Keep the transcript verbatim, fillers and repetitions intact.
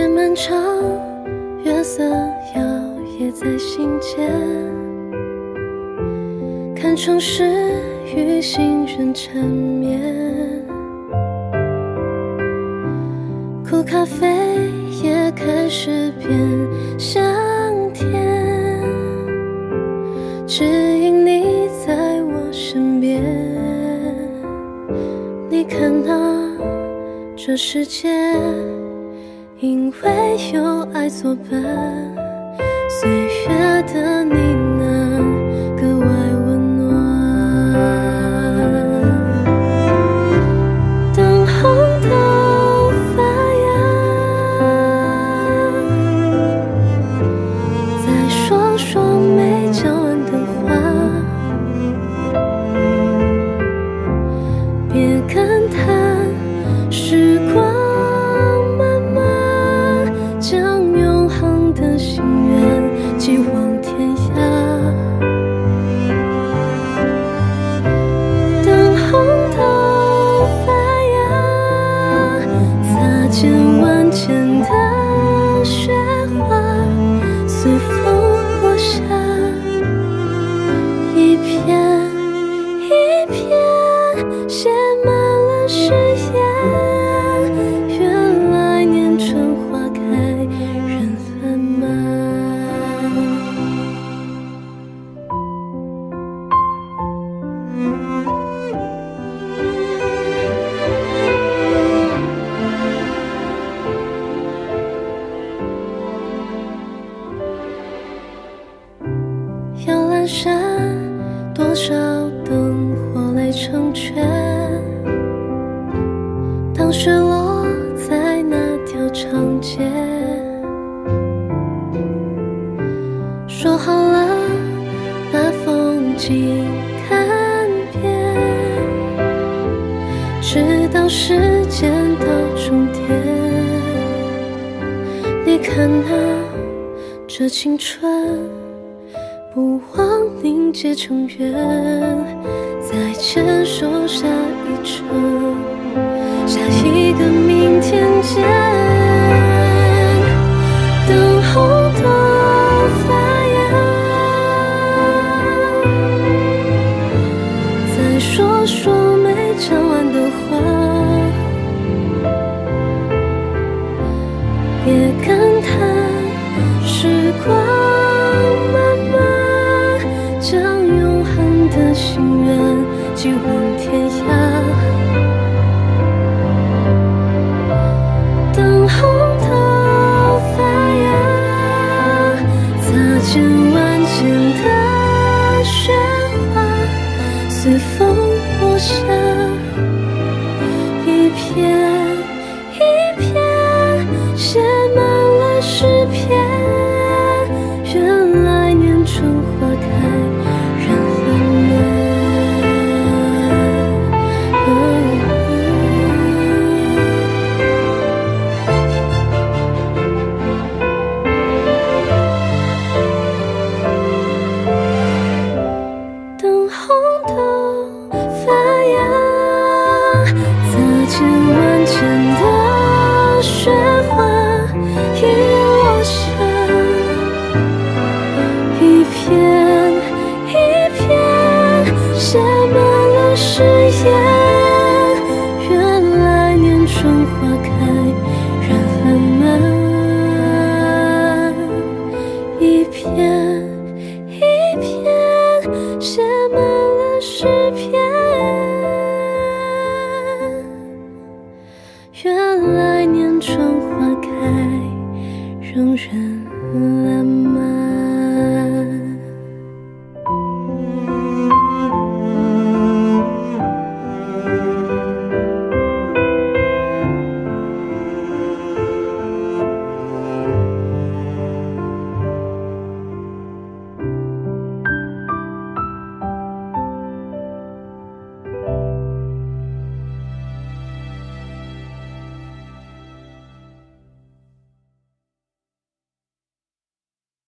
越漫长，月色摇曳在心间，看城市与行人缠绵，苦咖啡也开始变香甜，只因你在我身边。你看啊，这世界因为有爱作伴，岁月的呢喃格外温暖。等红豆发芽，再说说没讲完的话，别感叹时光漫漫，将永恒的心愿寄往天涯。等红豆发芽，擦肩万千的雪花，随风落下，一片一片写满了誓言。原来年春花开人很慢。摇篮山，多少灯火来成全。当雪落在那条长街，说好了把风景看遍，直到时间到终点。你看啊，这青春不忘凝结成缘，再牵手下一程，下一个明天见。等红豆发芽，再说说没讲完的话，别感叹时光漫漫，将永恒的心愿寄往天涯。等红豆发芽，擦肩万千的雪花，随风落下，一片一片写满了诗篇。原来年春花开人很慢。等红豆发芽，擦肩万千的雪花已落下，一片一片写满了誓言。原来年春花开人很慢，一片一片写满了诗篇。原来年春花开，仍然烂漫。